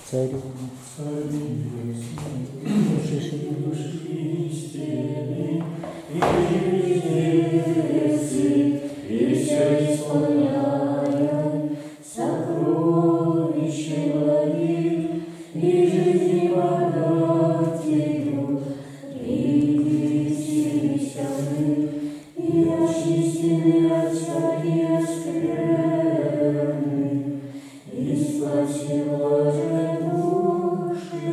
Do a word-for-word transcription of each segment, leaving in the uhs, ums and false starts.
Царю, души истины, и прежде и все исполняя, сокровище благих и жизни подателю, придите веселы и очистены от всяких скверны, и спаси блажен души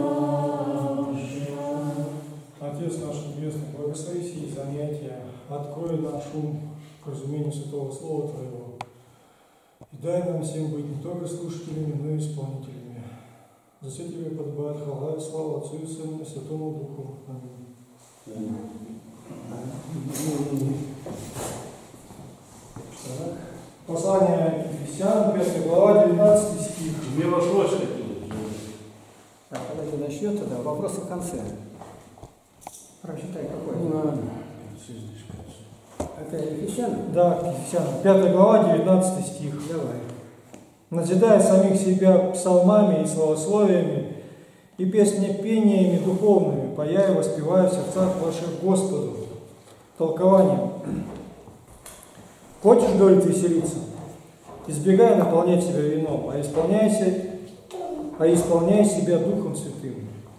наша. Отец наш Небесный, благослови сии занятия, открой наш ум к разумению Святого Слова Твоего, и дай нам всем быть не только слушателями, но и исполнителями. За все Тебе подобает хвала и слава Отцу и Сыну и Святому Духу. Аминь. Так. Послание Ефесянам, пятая глава, девятнадцатый стих. Не вошлось ли? Так, давайте начнем тогда. Вопрос в конце. Прочитай какой. Это Ефесянам? Да, Ефесянам, пятая глава, девятнадцатый стих. Давай. Назидая самих себя псалмами и славословиями и песнепениями духовными, поя и воспевая в сердцах ваших Господу. Толкование. Хочешь, говорит, веселиться? Избегай наполнять себя вином, а исполняйся, а исполняй себя Духом Святым.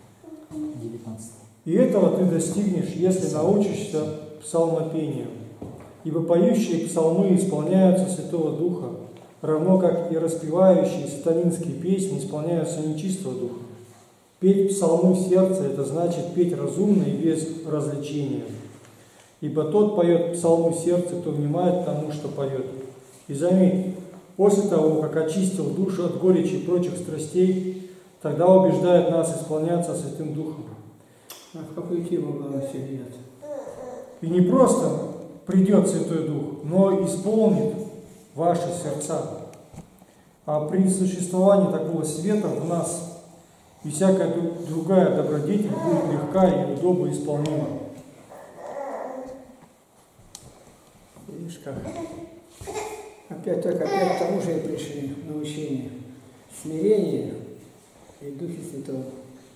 И этого ты достигнешь, если научишься псалмопению. Ибо поющие псалмы исполняются Святого Духа, равно как и распевающие сатанинские песни исполняются нечистого духа. Петь псалмы в сердце – это значит петь разумно и без развлечения. Ибо тот поет псалмы в сердце, кто внимает тому, что поет. И заметь, после того, как очистил душу от горечи и прочих страстей, тогда убеждает нас исполняться Святым Духом. А в какую тему глава сегодня идет? И не просто придет Святой Дух, но исполнит ваши сердца. А при существовании такого света в нас и всякая другая добродетель будет легка и удобно исполнима. Видишь как? Опять только опять к тому же и пришли научение. Смирение и Духе Святого.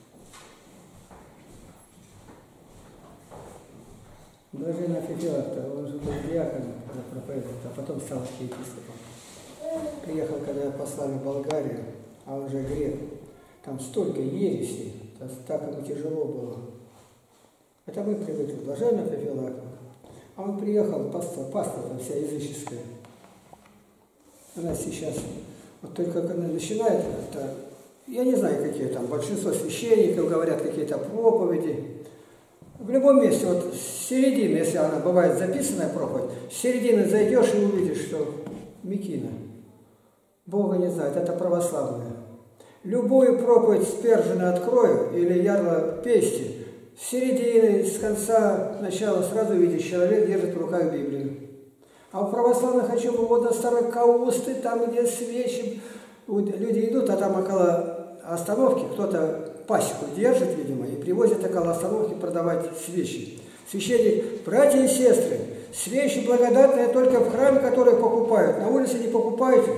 Блаженный Феофилакт, он же был диаконом, когда проповедовал, а потом стал архиепископом. Приехал, когда я послали в Болгарию, а он же грек. Там столько ересей, так ему тяжело было. Это мы привыкли, блаженный Феофилакт. А он приехал, пастор, пастор там вся языческая. Она сейчас, вот только когда начинает как-то, я не знаю, какие там, большинство священников говорят какие-то проповеди. В любом месте, вот с середины, если она бывает записанная проповедь, с середины зайдешь и увидишь, что Микина. Бога не знает, это православное. Любую проповедь Спержина открою или Ярла Пести, с середины, с конца, начала сразу видишь, человек держит в руках Библию. А у православных хочу вот до старой Каусты, там где свечи, люди идут, а там около остановки кто-то пасеку держит, видимо, и привозит около остановки продавать свечи. Священник, братья и сестры, свечи благодатные только в храме, которые покупают. На улице не покупайте.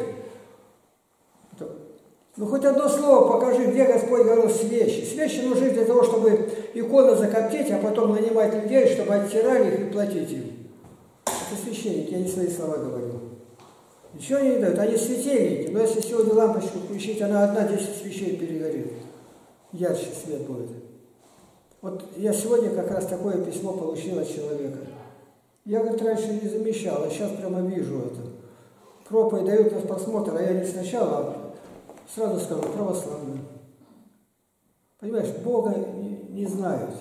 Ну, хоть одно слово покажи, где Господь говорил свечи. Свечи нужны для того, чтобы иконы закоптить, а потом нанимать людей, чтобы оттирали их и платить им. Это священники, я не свои слова говорю. Ничего они не дают, они светильники. Но если сегодня лампочку включить, она одна десять свечей перегорит. Ярче свет будет. Вот я сегодня как раз такое письмо получил от человека. Я, говорит, раньше не замечал, а сейчас прямо вижу это. Проповедь дают на просмотр, а я не сначала, а сразу скажу, православный. Понимаешь, Бога не, не знают.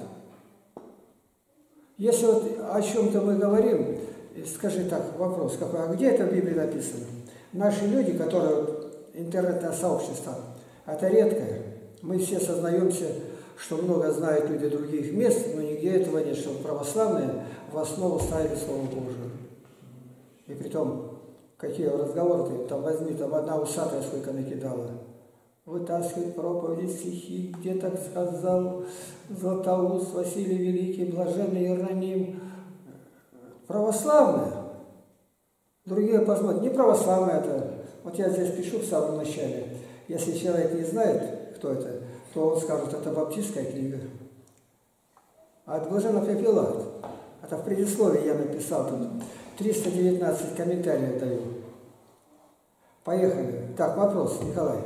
Если вот о чем-то мы говорим, скажи так, вопрос какой, а где это в Библии написано? Наши люди, которые, вот, интернетное сообщество, это редкое. Мы все сознаемся, что много знают люди других мест, но нигде этого нет, что православные в основу ставили Слово Божие. И притом, какие разговоры, там возьми, там одна усатая сколько накидала. Вытаскивает проповеди, стихи, где так сказал Златоуст, Василий Великий, Блаженный Иероним. Православные. Другие посмотрят, не православные это. Вот я здесь пишу в самом начале. Если человек не знает, кто это, то он скажет, это баптистская книга. А от Блаженного Феофилакт. Это в предисловии я написал тут. триста девятнадцать комментариев даю. Поехали. Так, вопрос, Николай.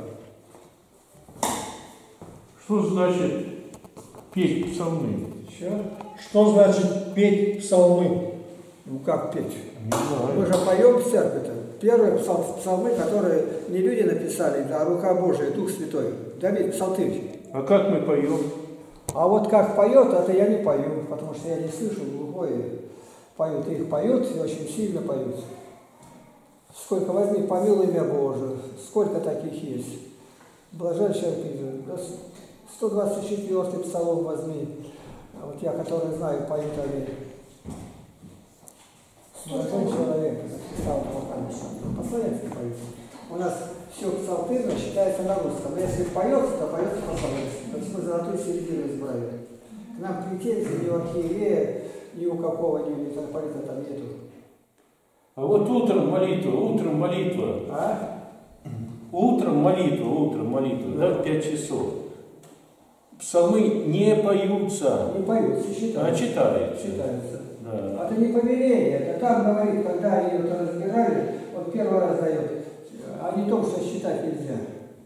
Что значит петь псалмы? Что? Что значит петь псалмы? Ну как петь? Не знаю. Мы же поем в церкви-то. Первые псал- псалмы, которые не люди написали, а рука Божия, Дух Святой. Давид, псалтырь. А как мы поем? А вот как поет, это я не пою, потому что я не слышу, глухой поют. Их поют и очень сильно поют. Сколько возьми, помилуй имя Божие, сколько таких есть. Блажен человек, сто двадцать четвёртый псалом возьми. А вот я, который знаю, поют они. Блажен человек, писал по-славянски поют. У нас все псалтырно считается на русском. Но если поется, то поется по-славянски. То есть мы золотую середину избрали. К нам претензий ни у архиерея, ни у какого, ни у митрополита там нету. А вот утром молитва, утром молитва. А? Утром молитва, утром молитва, да, в пять часов. Псалмы не поются, Не поются, а считаются. читаются. Считаются. Да. Это не повеление, это там говорит, когда они это разбирали, он первый раз дает, а не то, что считать нельзя.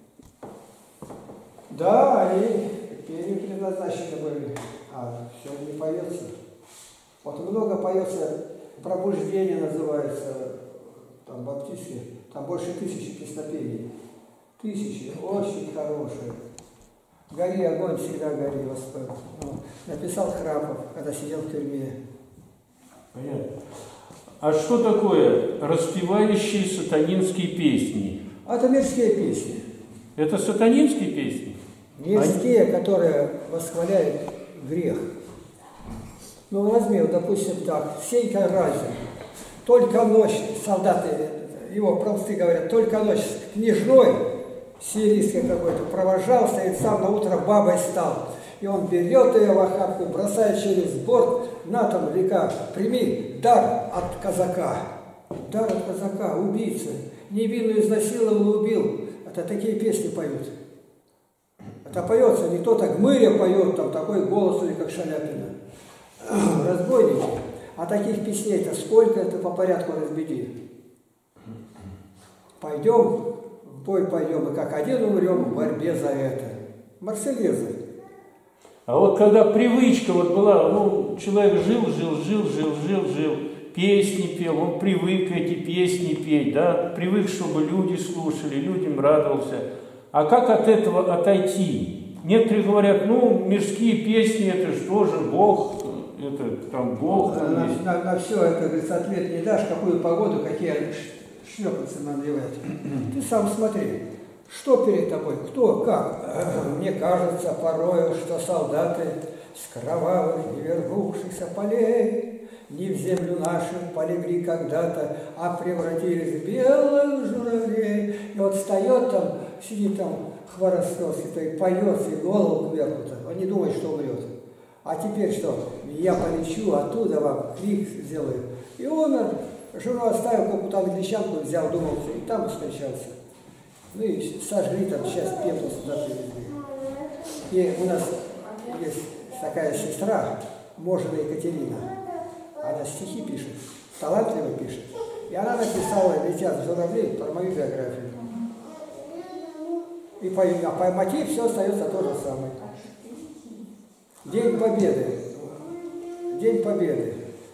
Да, они пели предназначены были, а все не поется. Вот много поется, пробуждение называется, там баптистские, там больше тысячи песнопений. Тысячи, очень хорошие. Гори, огонь, всегда гори, Господь. Ну, написал Храпов, когда сидел в тюрьме. Понятно. А что такое распевающие сатанинские песни? А это мирские песни. Это сатанинские песни? Мирские, Они... которые восхваляют грех. Ну, возьми, вот, допустим, так, Сенька Разин. Только ночь, солдаты, его просты говорят, только ночь княжной, сирийской какой-то, провожался и сам на утро бабой стал. И он берет ее в охапку, бросает через борт, на там река, прими дар от казака. Дар от казака, убийца, невинную изнасиловал, убил. Это такие песни поют. Это поется, не кто-то гмыря поет, там такой голос, или как Шаляпина. Разбойники. А таких песней-то сколько, это по порядку разбеди. Пойдем, в бой пойдем, и как один умрем в борьбе за это. Марсельезы. А вот когда привычка вот была, ну, человек жил, жил, жил, жил, жил, жил, песни пел, он привык эти песни петь, да, привык, чтобы люди слушали, людям радовался. А как от этого отойти? Некоторые говорят, ну, мирские песни, это же тоже Бог, это там Бог. На, на, на, на все это, говорится, ответ не дашь, какую погоду, какие шлепанцы надевать. Ты сам смотри. Что перед тобой? Кто? Как? Мне кажется порою, что солдаты с кровавых и вернувшихся полей не в землю нашу полегли когда-то, а превратились в белых журавлей. И вот встает там, сидит там Хворостовский, и поет, и голову кверху-то. Он не думает, что умрет. А теперь что? Я полечу, оттуда вам крик сделаю. И он жену оставил, какую-то англичанку взял, думал, и там встречался. Ну и сожгли там, сейчас пепла сюда привезли. И у нас есть такая сестра, Можина Екатерина. Она стихи пишет, талантливо пишет. И она написала «Летят журавли» про мою биографию. И по, а по мотив все остается то же самое. День Победы. День Победы.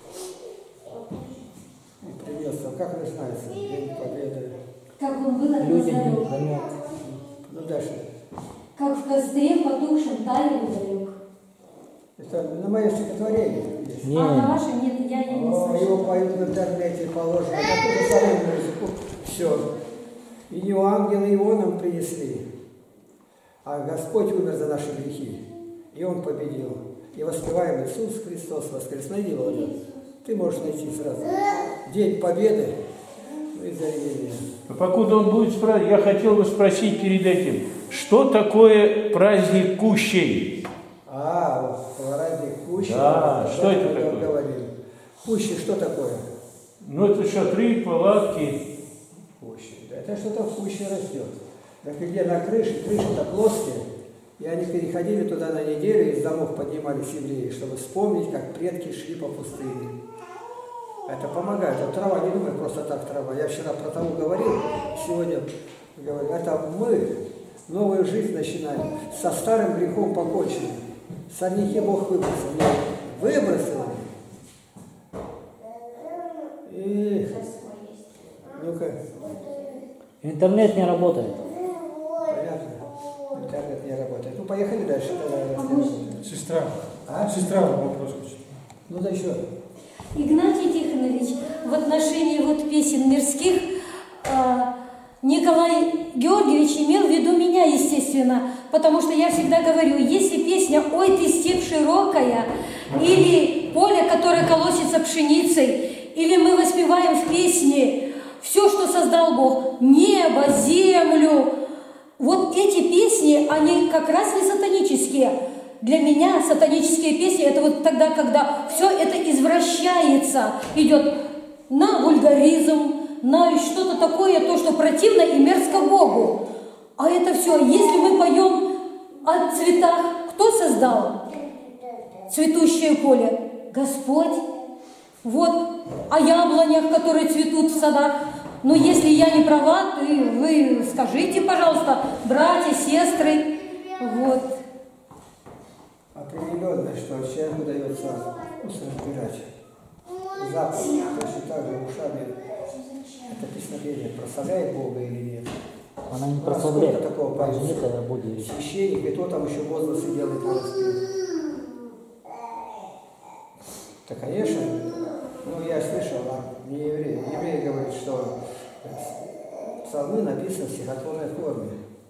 И принес, как начинается День Победы? Как он был от нас далек. Ну дальше. Как в костре потухшем таял далек. Это на мое стихотворение есть. Не. А на ваше нет, я, я не О, слышала. его поют в интернете, положено. На ту же самую музыку. Все. И не у ангела его нам принесли, а Господь умер за наши грехи. И Он победил. И воспеваем Иисус Христос воскрес. Найди его. Ты можешь найти сразу. День Победы. Ну и заревение. А покуда он будет спрашивать, я хотел бы спросить перед этим, что такое праздник Кущей? А, вот, праздник Кущи. Да, что это мы такое? Говорили. Кущи что такое? Ну, это шатры, палатки. Кущи. Да, это что-то в куще растет. Так где на крыше, крыша-то плоская, И они переходили туда на неделю, из домов поднимались евреи, чтобы вспомнить, как предки шли по пустыне. Это помогает. Вот трава, не думай просто так трава. Я вчера про траву говорил, сегодня говорю. Это мы новую жизнь начинаем. Со старым грехом покончили. Сорняки Бог выбросил. Выбросил. И... Ну-ка. Интернет не работает. Понятно. Интернет не работает. Ну, поехали дальше. Тогда. Сестра. А? Сестра вопрос хочет. Ну, да еще. Игнатий Тихонович, в отношении вот песен мирских э, Николай Георгиевич имел в виду меня, естественно, потому что я всегда говорю, если песня «Ой, ты степь широкая» или «Поле, которое колосится пшеницей», или мы воспеваем в песне все, что создал Бог, небо, землю, вот эти песни, они как раз не сатанические. Для меня сатанические песни – это вот тогда, когда все это извращается, идет на вульгаризм, на что-то такое, то, что противно и мерзко Богу. А это все, если мы поем о цветах, кто создал цветущее поле? Господь. Вот о яблонях, которые цветут в садах. Но если я не права, то вы скажите, пожалуйста, братья, сестры, вот. Определенно, что человеку дается вкус разбирать запах, точно так же ушами это песнопение прославляет Бога или нет. Она не А прославляет. сколько такого Там поется? нет о Боге речи. Священник, и то там еще возгласы делает на распев. Да, конечно, ну я слышал, а не еврей. Еврей говорит, что псалмы написаны в стихотворной форме.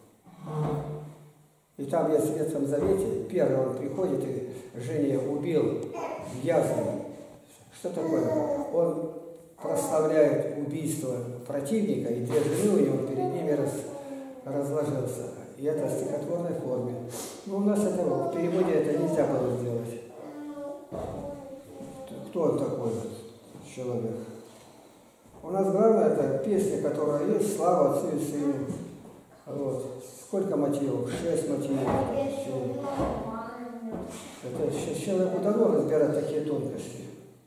И там есть в Ветхом Завете, первый он приходит и Женя убил язву. Что такое? Он прославляет убийство противника, и две жены у него перед ними раз, разложился. И это в стихотворной форме. Ну, у нас это, в переводе это нельзя было сделать. Кто он такой человек? У нас главное, это песня, которая есть, слава Отцу и Сыну. Вот. Сколько мотивов? Шесть мотивов. Это сейчас человеку дано разбирать такие тонкости.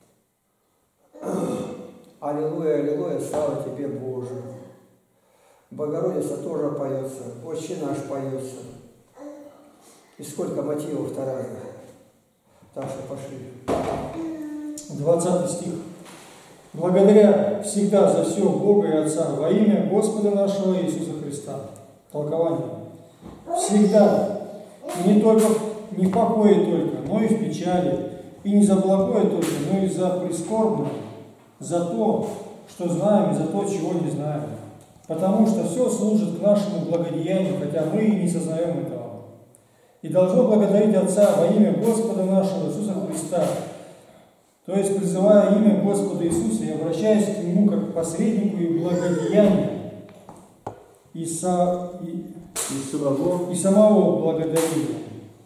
Аллилуйя, аллилуйя, слава тебе, Боже. Богородица тоже поется, Отче наш поется. И сколько мотивов-то разных. Так что пошли. двадцатый стих. Благодаря всегда за все Бога и Отца во имя Господа нашего Иисуса Христа. Толкование. Всегда, и не только не в покое только, но и в печали, и не за благое только, но и за прискорбное, за то, что знаем, и за то, чего не знаем. Потому что все служит к нашему благодеянию, хотя мы и не сознаем этого. И должно благодарить Отца во имя Господа нашего Иисуса Христа, то есть призывая имя Господа Иисуса и обращаясь к Нему как к посреднику и благодеянию, и, со, и, и, самого, и самого благодарения.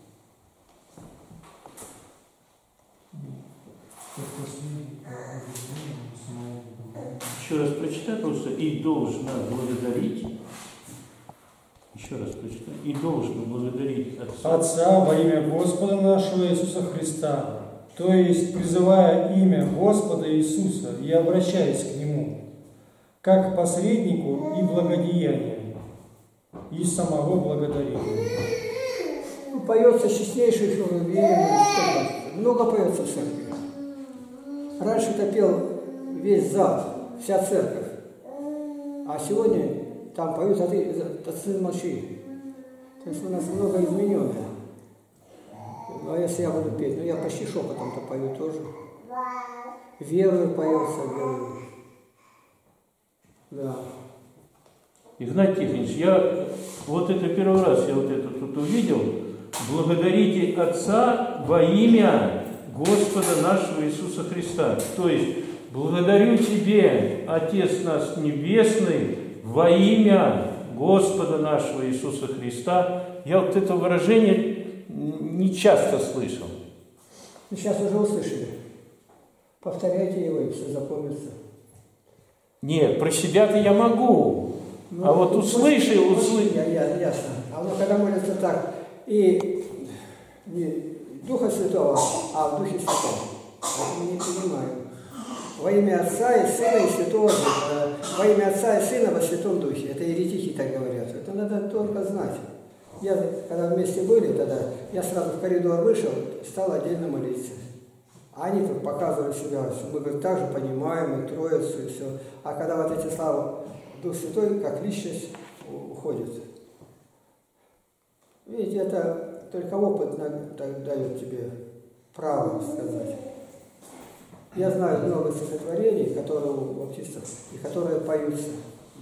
Еще раз прочитай, просто и должна благодарить. Еще раз прочитай. И должна благодарить Отца. Отца во имя Господа нашего Иисуса Христа. То есть призывая имя Господа Иисуса и обращаясь к Нему, как к посреднику и благодеянию, и самого благодарения. Ну, поется честнейших верных, много поется в церкви. Раньше-то пел весь зал, вся церковь. А сегодня там поют, а ты, а ты молчи. То есть у нас много измененное. Ну, а если я буду петь, ну я почти шепотом-то пою тоже. Верую поется, верую. Да. Игнатий Тихонович, я вот это первый раз я вот это тут увидел. Благодарите Отца во имя Господа нашего Иисуса Христа. То есть, благодарю Тебе, Отец наш Небесный, во имя Господа нашего Иисуса Христа. Я вот это выражение не часто слышал. Ну, сейчас уже услышали. Повторяйте его, и все запомнится. Нет, про себя-то я могу. Ну, а вот услышал, услышал. Я, я, ясно. А ну, когда молится так, И не Духа Святого, а в Духе Святом. Это мы не понимаем. Во имя Отца и Сына и Святого Духа. Во имя Отца и Сына во Святом Духе. Это еретики так говорят. Это надо только знать. Я, когда вместе были тогда, я сразу в коридор вышел, стал отдельно молиться. А они тут показывали себя, что мы, говорит, так же понимаем, и Троицу, и все. А когда вот эти слова Дух Святой, как личность, уходит. Видите, это только опыт дает тебе право сказать. Я знаю много стихотворений, которые у баптистов, и которые поются.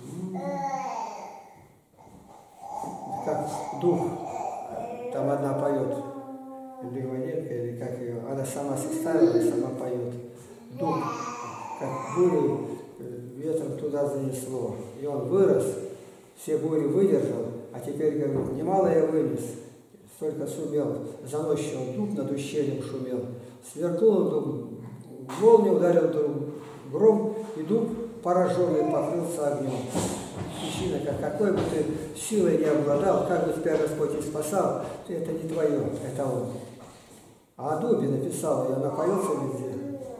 Как дух, там одна поет, Леваненко, или как ее, она сама составила и сама поет. Дух, как бурю ветром туда занесло. И он вырос, все бури выдержал, а теперь говорит, немало я вынес, столько сумел, заносчивый дух над ущельем шумел. Сверкнул дух, молния ударил дух, гром, и дух пораженный покрылся огнем. Причина, как какой бы ты силой не обладал, как бы тебя Господь и спасал, это не твое, это Он. А о дубе написал, и она поется везде.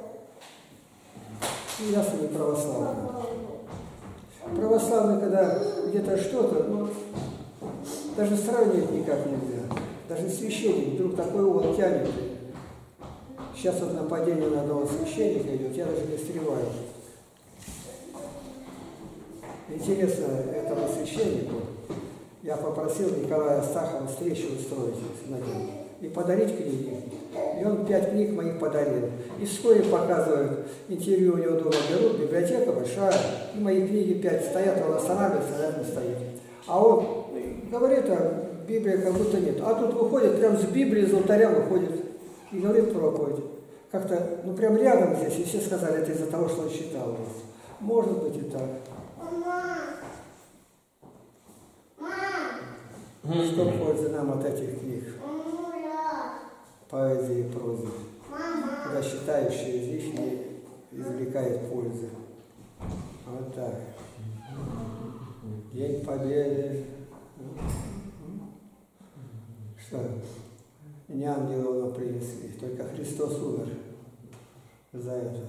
И ясно, не православный. Православный, когда где-то что-то, ну, даже сравнивать никак нельзя. Даже священник вдруг такой угол тянет. Сейчас вот нападение на одного священника идет, я даже не встреваю. Интересно, этому священнику я попросил Николая Астахова встречу устроить с ним и подарить книги. И он пять книг моих подарил. И вскоре показывают, интервью у него дома берут, библиотека большая, и мои книги пять стоят, он останавливается, рядом стоит. А он говорит, а Библии как будто нет. А тут выходит, прям с Библии, из алтаря выходит и говорит проповедь. Как-то, ну прям рядом здесь, и все сказали, это из-за того, что он читал. Может быть и так. Что пользы нам от этих книг? Поэзии и прозы. Когда считающий из них не извлекает пользы. Вот так. День Победы. Что? Не ангелы нам принесли, только Христос умер за это.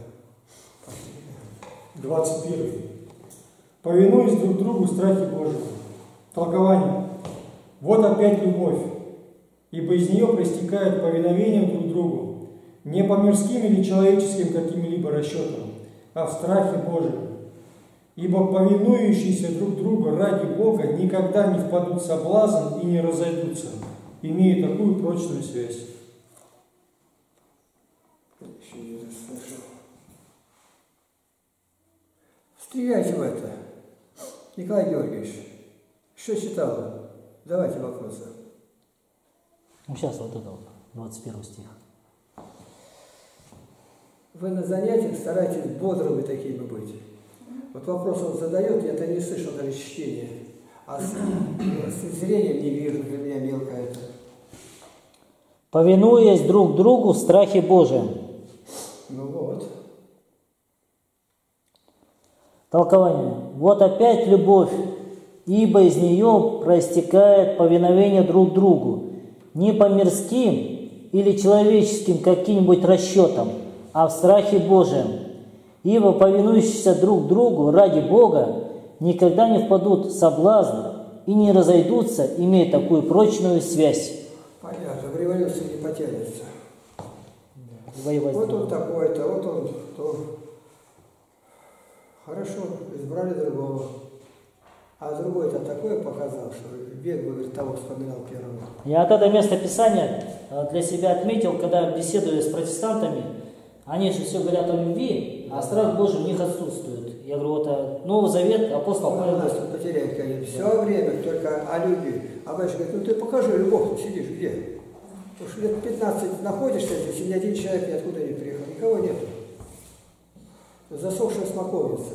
двадцать первый. Повинуясь друг другу в страхе Божьем. Толкование. Вот опять любовь, ибо из нее проистекает повиновение друг другу, не по мирским или человеческим каким-либо расчетам, а в страхе Божьем. Ибо повинующиеся друг другу ради Бога никогда не впадут в соблазн и не разойдутся, имея такую прочную связь. Еще не расслышал. Стреляйте в это. Николай Георгиевич, что читал? Давайте вопросы. Ну, сейчас вот это вот, двадцать первый стих. Вы на занятиях старайтесь бодрыми такими быть. Вот вопрос он задает, я-то не слышал даже чтения. А с, с зрением не вижу, для меня мелко это. Повинуясь друг другу в страхе Божьем. Ну вот. Толкование. Вот опять любовь, ибо из нее проистекает повиновение друг другу, не по мирским или человеческим каким-нибудь расчетам, а в страхе Божьем. Ибо повинующиеся друг другу ради Бога никогда не впадут в соблазн и не разойдутся, имея такую прочную связь. Понятно, в революции не потянется. Воевать вот другого. он такой-то, вот он то. Хорошо, избрали другого. А другой-то такое показал, что век бы, говорит, того вспоминал первого. Я от этого места Писания для себя отметил, когда беседую с протестантами, они же все говорят о любви, а страх Божий у них отсутствует. Я говорю, вот Новый Завет, апостол Павел. Нас тут потеряет, конечно, все время только о любви. А батюшка говорит, ну ты покажи любовь, ты сидишь где? Потому что лет пятнадцать находишься здесь, и ни один человек ниоткуда не приехал, никого нету. Засохшая смоковница.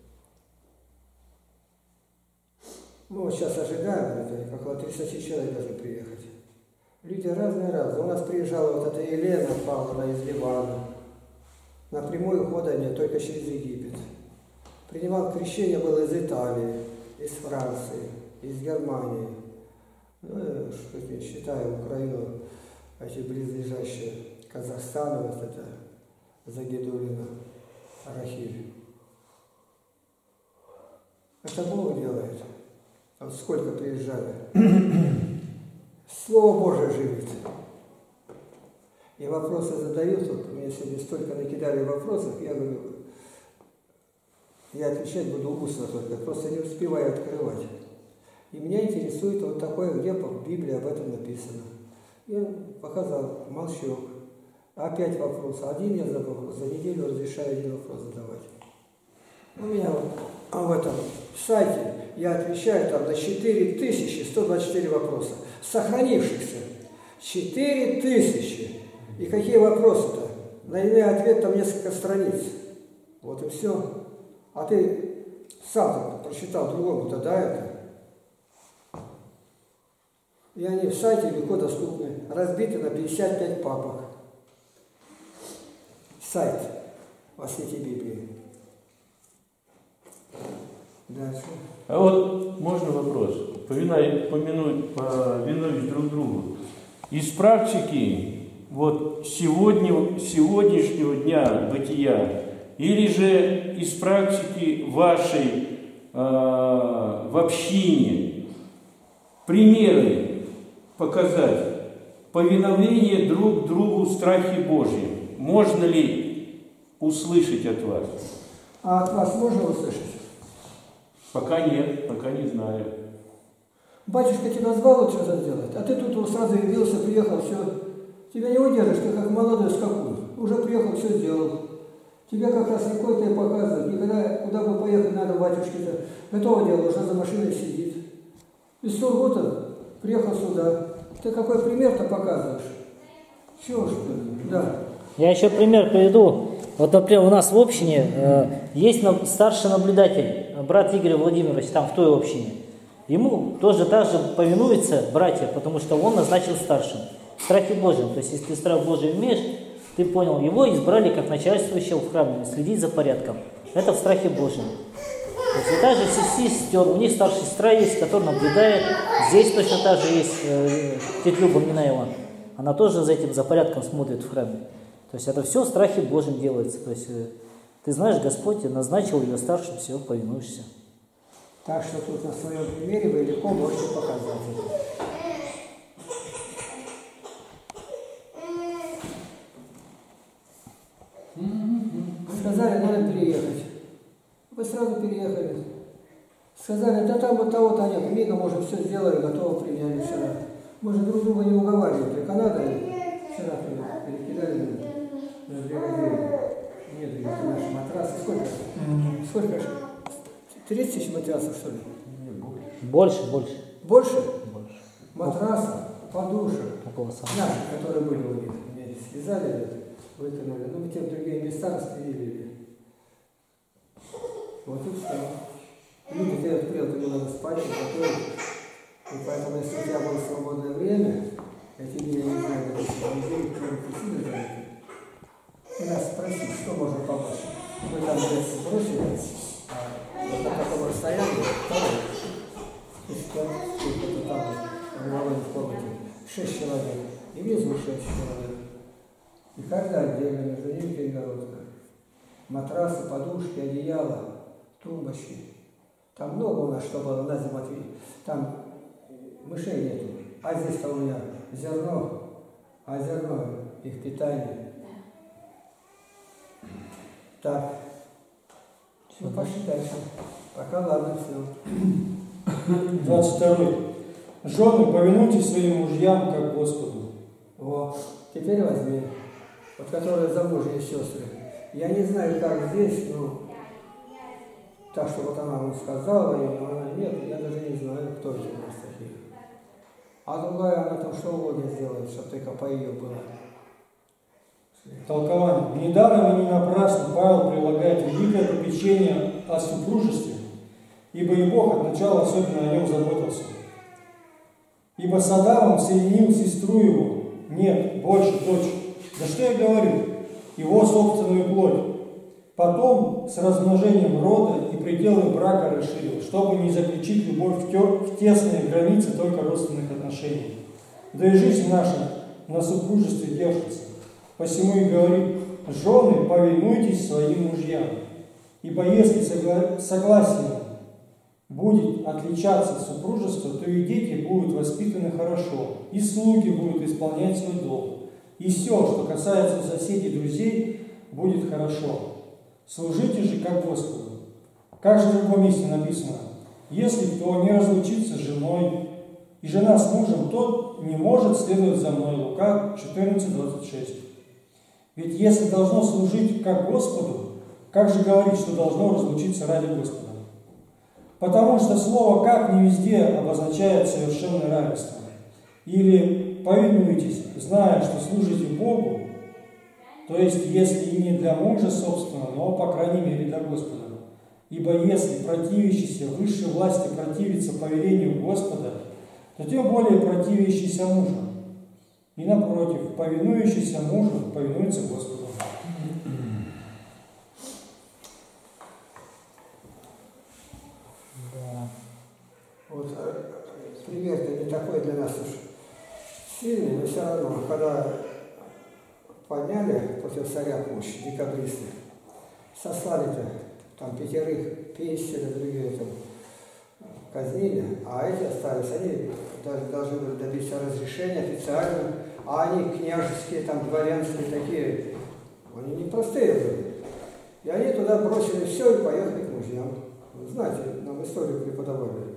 Мы вот сейчас ожидаем, это около тридцати человек должны приехать. Люди разные-разные. У нас приезжала вот эта Елена Павловна из Ливана. Напрямую хода нет, только через Египет. Принимал крещение, было из Италии, из Франции, из Германии. Ну, что считаю Украину, эти близлежащие Казахстан, вот это Загидулина, Рахиль. Это Бог делает. Вот сколько приезжали. Слово Божие живет. И вопросы задают. Вот мне сегодня столько накидали вопросов, я говорю, я отвечать буду устно только, просто не успеваю открывать. И меня интересует вот такое, где в Библии об этом написано. Я показал, молчу. Опять вопрос. Один я за вопрос, за неделю разрешаю один вопрос задавать. У меня вот а в этом сайте я отвечаю там на четыре тысячи сто двадцать четыре вопроса, сохранившихся. четыре тысячи. И какие вопросы-то? На иной ответ там несколько страниц. Вот и все. А ты сам прочитал другому-то, да, это? И они в сайте легко доступны, разбиты на пятьдесят пять папок. Сайт во свете Библии. Дальше. А вот можно вопрос? Поминать, помянуть, повинуясь друг другу. Из практики вот сегодня, сегодняшнего дня бытия или же из практики вашей э, в общине примеры показать повиновение друг другу в страхе Божьем. Можно ли услышать от вас? А от вас можно услышать? Пока нет, пока не знаю. Батюшка тебя звал вот что-то делать, а ты тут сразу явился, приехал, все. Тебя не удержишь, ты как молодой скакун. Уже приехал, все сделал. Тебе как раз рекой-то и показывают. Никогда, куда бы поехать надо, батюшке-то. Готово дело, уже за машиной сидит. Из Сургута приехал сюда. Ты какой пример-то показываешь? Чего ж ты? Да. Я еще пример приведу. Вот, например, у нас в общине э, есть старший наблюдатель, брат Игорь Владимирович, там в той общине. Ему тоже так же повинуются братья, потому что он назначил старшим. В страхе Божьем. То есть, если ты страх Божий имеешь, ты понял, его избрали как начальствующего в храме, следить за порядком. Это в страхе Божьем. То есть, и также все сестер, у них старшая сестра есть, которая наблюдает. Здесь точно так же есть э, тетя Люба Минаева. Она тоже за этим, за порядком смотрит в храме. То есть это все в страхе Божьем делается. То есть э, ты знаешь, Господь назначил ее старшим, все, повинуешься. Так что тут на своем примере вы легко можете показать это. Сказали, надо переехать. Вы сразу переехали. Сказали, да там вот того-то нет, мигом уже все сделали, готово приняли вчера. Мы же друг друга не уговаривали, только надо вчера перекидали на две недели. Нет, это наши матрасы. Сколько? Mm-hmm. Сколько же? тридцать тысяч матрасов, что ли? Больше, больше. Больше? Больше. Матрасов, подушек. Около самого. Наши, которые были у них. Связали, вытянули. Ну, мы те в другие места распределили. Вот и все. Люди делают прелку, не надо спать, и готовить. И поэтому, если у тебя было свободное время, я тебе, я не знаю, допустим, неделю, кто-нибудь сидит за это, и нас спросить, что можно помочь. Мы там детство бросили, а вот на таком расстоянии, второй, и что-то там, в Володе в комнате, шесть человек, и внизу шесть человек. И каждый отдельно, между ними перегородка. Матрасы, подушки, одеяла, тумбочки. Там много у нас, что было на зиму ответить. Там мышей нету. А здесь-то у меня зерно, а зерно их питание. Так. Ну, пошли дальше. Пока ладно, все. двадцать второй. Жены, повинуйтесь своим мужьям, как Господу. Вот. Теперь возьми. Вот которые замужние сестры. Я не знаю, как здесь, но так, что вот она вам сказала, и она нет, я даже не знаю, кто эти у нас такие. А другая, она там что угодно сделает, чтобы только по ее было. Толкование. Недаром и не напрасно Павел прилагает великое попечение о супружестве, ибо и Бог от начала особенно о нем заботился. Ибо с Адамом соединил сестру его, нет, больше, дочь. Да что я говорю? Его собственную плоть. Потом с размножением рода и пределы брака расширил, чтобы не заключить любовь в тесные границы только родственных отношений. Да и жизнь наша на супружестве держится. Посему и говорит: жены, повинуйтесь своим мужьям. Ибо если согла... согласием будет отличаться супружество, то и дети будут воспитаны хорошо, и слуги будут исполнять свой долг. И все, что касается соседей и друзей, будет хорошо. Служите же как Господу. Как же в другом месте написано: если кто не разлучится с женой, и жена с мужем, тот не может следовать за мной. Лука четырнадцать двадцать шесть. Ведь если должно служить как Господу, как же говорить, что должно разлучиться ради Господа? Потому что слово «как» не везде обозначает совершенное равенство. Или «повинуйтесь, зная, что служите Богу», то есть если и не для мужа собственно, но, по крайней мере, для Господа. Ибо если противящийся высшей власти противится повелению Господа, то тем более противящийся мужу. И напротив, повинующийся мужу повинуется Господу. Да. Вот пример-то не такой для нас уж сильный, но все равно, когда подняли против царя пущ, декабристы, сослали-то там пятерых песен, другие там казнили, а эти остались, они даже должны были добиться разрешения официально, а они княжеские, там, дворянские такие, они непростые были. И они туда бросили все и поехали к мужьям. Вы знаете, нам историю преподавали.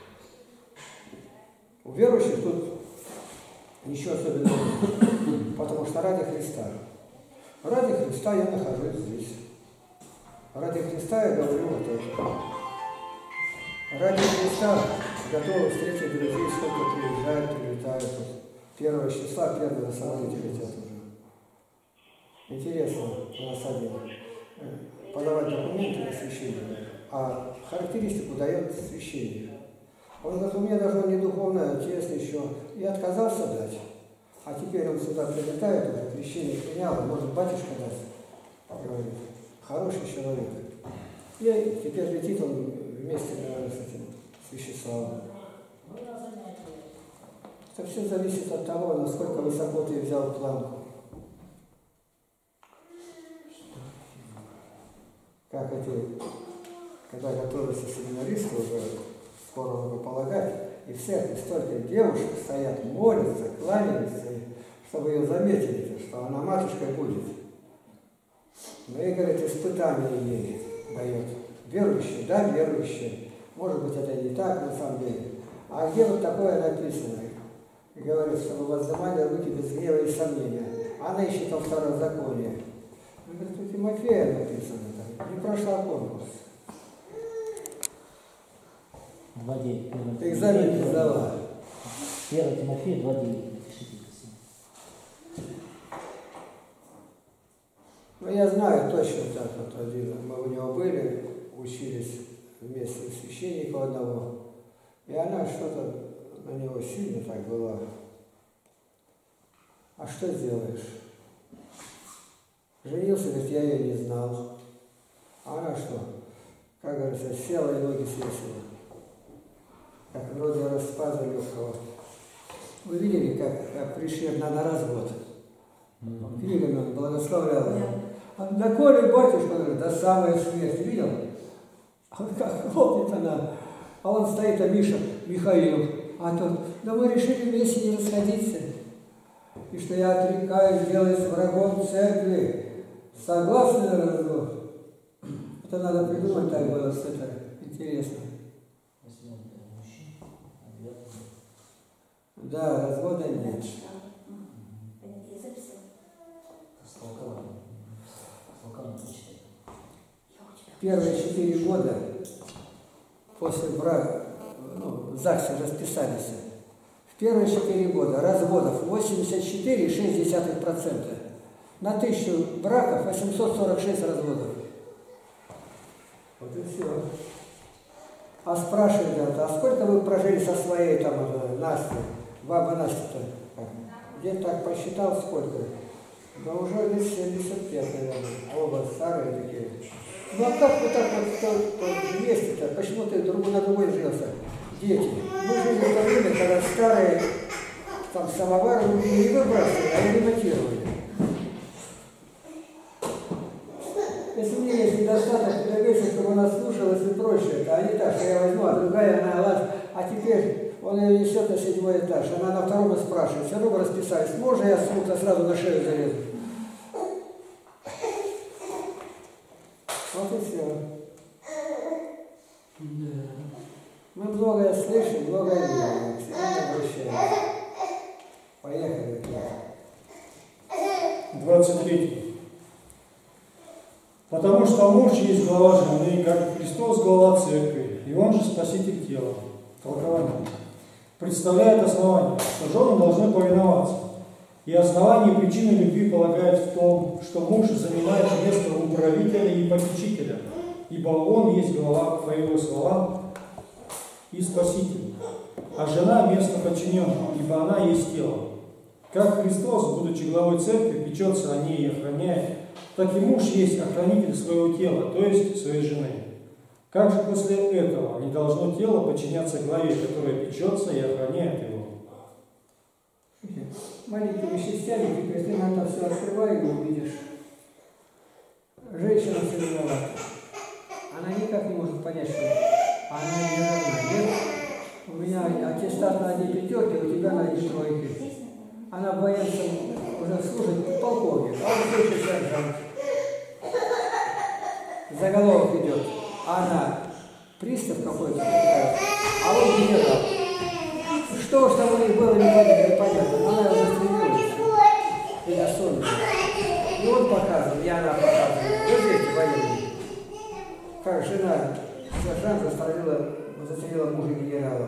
У верующих тут ничего особенного нет, потому что ради Христа. Ради Христа я нахожусь здесь. Ради Христа я говорю вот это. Ради Христа готовы встретить друзей, сколько приезжают, прилетают. Первого числа, первого самолете летят уже. Интересно, у нас один. Подавать документы на священника, а характеристику дает священник. Он говорит: у меня даже не духовная, честно еще. И отказался дать. А теперь он сюда прилетает, уже крещение принял, может батюшка даст. Говорит: хороший человек. И теперь летит он вместе, наверное, с этим, с Вячеславом. Это все зависит от того, насколько высоко ты взял планку. Как эти, когда готовятся семинаристы, уже скоро могу полагать, и в церкви столько девушек стоят, молятся, кланяются, чтобы ее заметили, что она матушкой будет. Ну и, говорит, испытание ей дает. Верующие, да, верующие. Может быть, это не так на самом деле. А где вот такое написано? И говорит, чтобы воздавали руки без гнева и сомнения. Она ищет во второзаконие. Ну, говорит, у Тимофея написано так. Не прошла конкурс. два девять. Ты экзамен не сдала. первое Тимофея два девять. Ну, я знаю точно так, вот один. Мы у него были, учились вместе с священником одного. И она что-то на него сильно так была. А что сделаешь? Женился, говорит, я ее не знал. А она что? Как говорится, села и ноги свесила. Как вроде распада легкого. Вы видели, как, как пришли на, на развод? Mm-hmm. Книгами он благословлял. Yeah. А на Коле батюшка, говорит, до самой смерти. Видел? А он как хлопнет она. А он стоит, а Миша, Михаил. А тот, да мы решили вместе не расходиться. И что я отрекаюсь делать с врагом церкви. Согласны на развод? Это надо придумать, так было с это интересно. Да, развода нет. Первые четыре года после брака, ну, в ЗАГСе расписались. В первые четыре года разводов восемьдесят четыре и шесть десятых процента. На тысячу браков восемьсот сорок шесть разводов. Вот и все. А спрашивают, а сколько вы прожили со своей там Настей? Баба Настя-то? Где так посчитал сколько? Да уже лет семьдесят пять, наверное. Оба старые такие. Ну а как вы так вот вместе-то? Почему ты друг на другой женился? Дети. Мы жили в то время, когда старые там самовар не выбрасывали, а ремонтировали. Если мне есть недостаток педагогического, чтобы она слушалась и прочее, а не так, что я возьму, а другая она ладно, а теперь он ее несет на седьмой этаж, она на втором и спрашивает, все равно расписались, можно я смутно сразу на шею залезу? Вот и все. Мы многое слышим, многое видим, всегда не обращаемся. Поехали. двадцать три. Потому что муж есть глава жены, как Христос глава церкви, и он же спаситель тела. Толкование. Представляет основание, что жены должны повиноваться. И основание причины любви полагает в том, что муж занимает место управителя и попечителя, ибо он есть глава, по его словам, и спаситель. А жена место подчиненного, ибо она есть тело. Как Христос, будучи главой церкви, печется о ней и охраняет, так и муж есть охранитель своего тела, то есть своей жены. Как же после этого не должно тело подчиняться главе, которая печется и охраняет его? Маленькими частями, теперь ты на это все открывай и увидишь. Женщина все виновата. Она никак не может понять, что она не равна. Нет, у меня аттестат на одни пятерки, у тебя на одни тройки. Она боится уже служить полковник, а он все еще сержант. Заголовок идет. Она пристав какой-то, а он генерал. Что ж там у них было, непонятно. Она уже стремилась. И особенно. И он показывал, и она показывала. Держите, военные. Как жена сержанта застрелила, застрелила мужа генерала.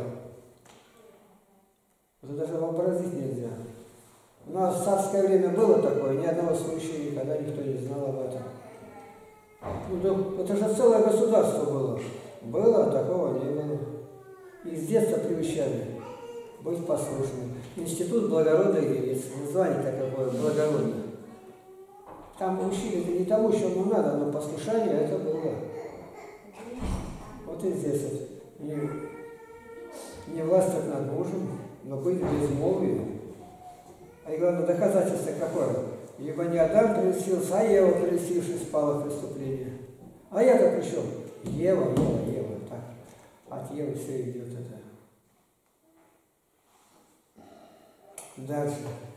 Это даже вообразить нельзя. У нас в царское время было такое, ни одного случая никогда никто не знал об этом. Ну, это же целое государство было. Было, а такого не было. И с детства приучали быть послушным. Институт благородных девиц. Название такое благородное. Там учили не тому, чему надо, но послушание это было. Вот и здесь вот. Не, не властвовать над мужем, но быть безмолвием. А и главное, доказательство какое? Ибо не Адам прельстился, а Ева, прельстившись, спала в преступлении. А я-то при чем? Ева, Ева, Ева. Так. От Евы все идет это. Дальше.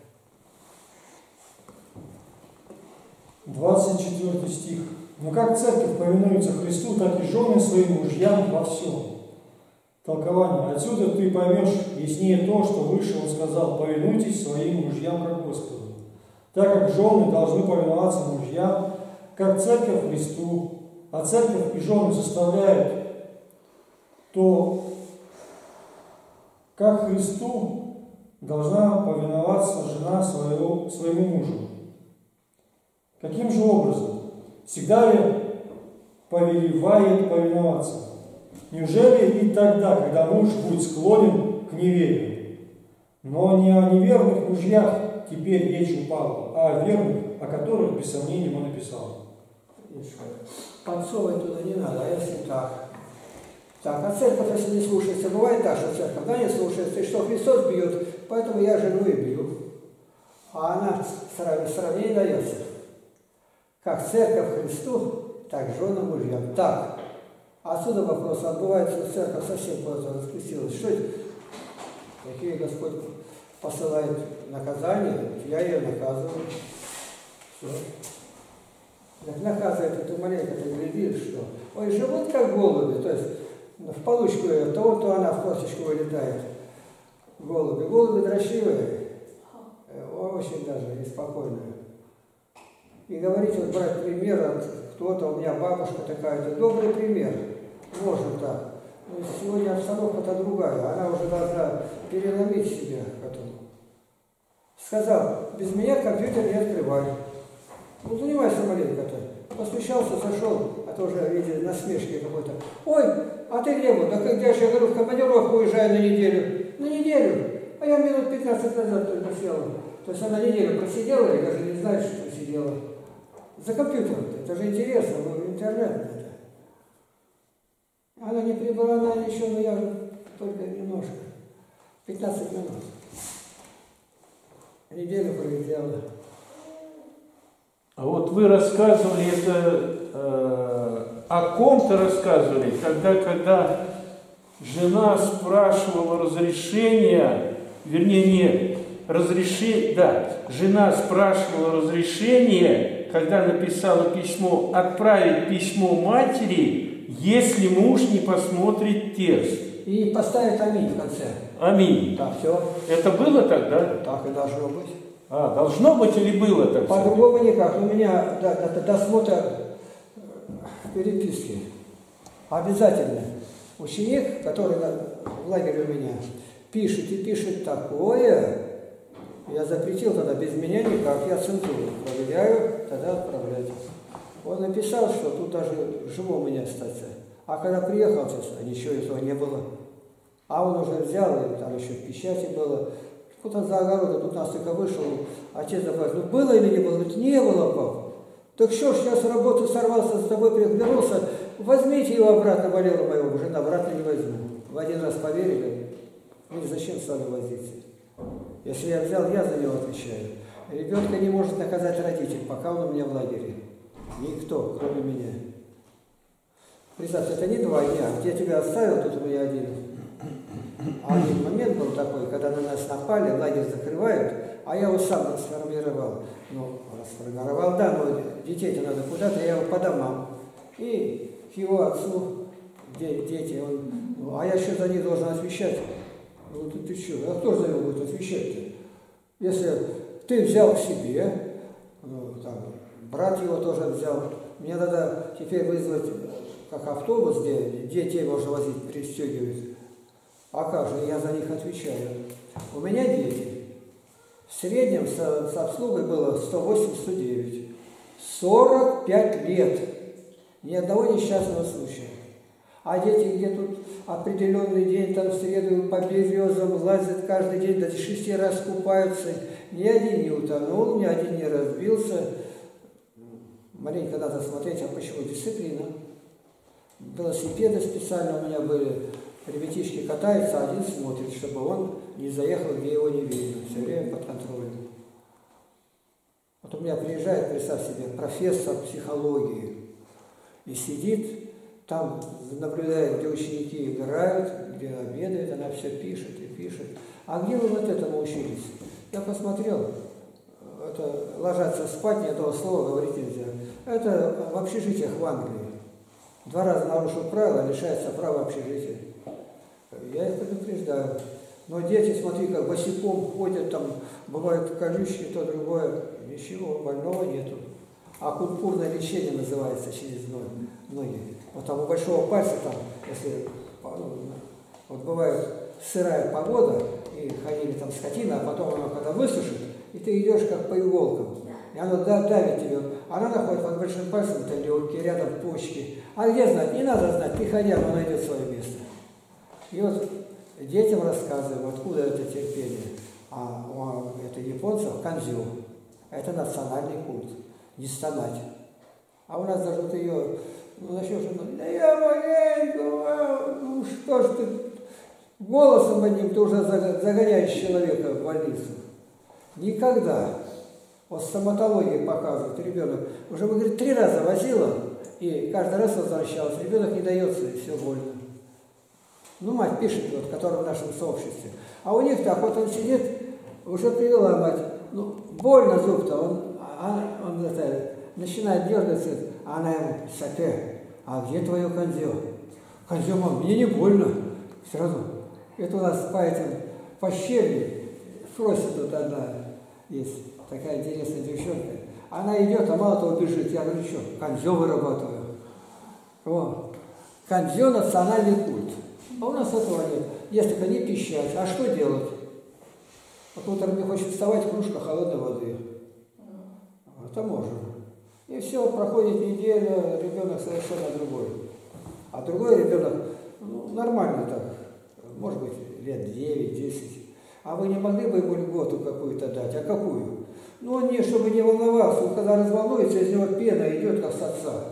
двадцать четвёртый стих. Но как церковь повинуется Христу, так и жены своим мужьям во всем. Толкование. Отсюда ты поймешь яснее то, что выше он сказал: повинуйтесь своим мужьям как Господу. Так как жены должны повиноваться мужьям, как церковь Христу, а церковь и жены составляют, то как Христу должна повиноваться жена своего, своему мужу. Каким же образом? Всегда ли повелевает повиноваться? Неужели и тогда, когда муж будет склонен к неверию? Но не о неверных мужьях теперь речь у Павла, а о верных, о которых, без сомнения, он написал. Подсовывать туда не надо, а если так? Так, а церковь, если не слушается, бывает так, что церковь, да, не слушается, и что Христос бьет, поэтому я жену и бью. А она сравнение дается. Как церковь Христу, так жена мужьям. Так. Отсюда вопрос, а бывает, что церковь совсем куда-то распустилась. Что это? Какие Господь посылает наказания, я ее наказываю. Все. Так наказывает эту маленько, ты глядишь, что. Ой, живут как голуби, то есть в получку ее, то, то она в косточку вылетает. Голуби. Голуби дрочливые, очень даже неспокойные. И говорить, вот брать пример, кто-то, у меня бабушка такая-то, добрый пример, можно так. Но сегодня обстановка-то другая, она уже должна переломить себя потом. Сказал, без меня компьютер не открывай. Ну, занимайся маленько-то. Посмещался, зашел, а то уже, видели, насмешки какой-то. Ой, а ты где был? Да когда же я говорю, в командировку уезжаю на неделю. На неделю? А я минут пятнадцать назад только села. То есть она неделю просидела, и даже не знает, что просидела. За компьютером. Это же интересно, ну, интернет это. Она не прибрана ничего, но я же только немножко. пятнадцать минут. Неделю пролетела. А вот вы рассказывали это, э, о ком-то рассказывали, когда, когда жена спрашивала разрешения, вернее, не разрешение, да, жена спрашивала разрешение, когда написала письмо, отправить письмо матери, если муж не посмотрит текст. И поставить аминь в конце. Аминь. Да, все. Это было тогда? Так и должно быть. А, должно быть или было так? По-другому никак. У меня до, до, досмотр переписки. Обязательно. Ученик, который в лагере у меня, пишет и пишет такое, я запретил тогда без меня никак, я цензуру проверяю, тогда отправлять. Он написал, что тут даже живому не остаться. А когда приехал, ничего этого не было. А он уже взял, и там еще в печати было. Куда за огородом, тут нас только вышел, отец добавил, ну было или не было? Говорит, не было, пап. Так что ж, я с работы сорвался, с тобой вернулся, возьмите его обратно, Валеру моего, жена обратно не возьму. В один раз поверили, ну зачем с вами возиться? Если я взял, я за него отвечаю. Ребенка не может наказать родитель, пока он у меня в лагере. Никто, кроме меня. Представьте, это не два дня, где я тебя оставил, тут у меня один. А один момент был такой, когда на нас напали, лагерь закрывают, а я его сам расформировал. Ну, расформировал, да, но детей-то надо куда-то, я его по домам. И к его отцу, дети, он, ну, а я еще за них должен отвечать. Ну, ты, ты что, а кто же за него будет отвечать-то? Если ты взял к себе, ну, там, брат его тоже взял, мне надо теперь вызвать, как автобус, где детей можно возить, пристегивать. А как же, я за них отвечаю. У меня дети. В среднем с, с обслугой было сто восемь — сто девять. сорок пять лет. Ни одного несчастного случая. А дети, где тут определенный день, там в среду по березам лазят каждый день, до шести раз купаются. Ни один не утонул, ни один не разбился. Маленько надо смотреть, а почему? Дисциплина. Велосипеды специально у меня были. Ребятишки катаются, один смотрит, чтобы он не заехал, где его не видно. Все время под контролем. Вот у меня приезжает, представь себе, профессор психологии. И сидит, там наблюдает, где ученики играют, где обедают, она все пишет и пишет. А где вы вот этому учились? Я посмотрел, это ложатся спать, ни одного слова говорить нельзя. Это в общежитиях в Англии. Два раза нарушил правила, лишается права общежития. Я их предупреждаю. Но дети, смотри, как босиком ходят, там бывают колючие, то другое. Ничего, больного нету. Акупунктурное лечение называется через ноги. Вот там у большого пальца, там, если вот бывает сырая погода, и ходили там скотина, а потом она когда высушит, и ты идешь как по иголкам. И оно давит тебя. Она находит под большим пальцем, это легкие, рядом почки. А где знать? Не надо знать, приходя, оно найдет свое место. И вот детям рассказываем, откуда это терпение. А у это японцев канзё. Это национальный культ. Не стонать. А у нас даже вот ее, ну, начнешь, да я маленькую, а, ну что ж ты, голосом одним ты уже загоняешь человека в больницу. Никогда. Вот стоматология показывает, ребенок уже, вы говорит, три раза возила, и каждый раз возвращалась, ребенок не дается, и все больно. Ну, мать пишет, вот, которая в нашем сообществе. А у них так, вот он сидит, уже привела мать, ну, больно зуб-то, он, а, он это, начинает дергаться, а она ему, Сапе, а где твое канзё? Канзё, мам, мне не больно. Сразу. Это у нас по этим, по щели, спросит тут одна есть. Такая интересная девчонка. Она идет, а мало того бежит. Я говорю, что, канзё вырабатываю. О, канзё — национальный культ. А у нас этого нет. Если только не пищать. А что делать? Вот утром не хочет вставать, кружка холодной воды. Это можно. И все, проходит неделя, ребенок совершенно другой. А другой ребенок, ну, нормально так, может быть, лет девять-десять. А вы не могли бы ему льготу какую-то дать? А какую? Ну, он не, чтобы не волновался, он когда разволнуется, из него пена идет, как с отца.